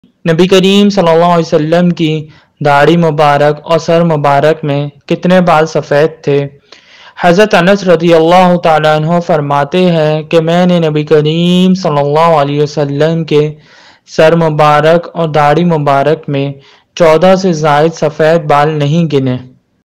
नबी करीम सल्लल्लाहु अलैहि वसल्लम की दाढ़ी मुबारक और सर मुबारक में कितने बाल सफ़ेद थे? हज़रत अनस रज़ियल्लाहु ताला अन्हु फरमाते हैं कि मैंने नबी करीम सल्लल्लाहु अलैहि वसल्लम के सर मुबारक और दाढ़ी मुबारक में 14 से ज़ायद सफ़ेद बाल नहीं गिने।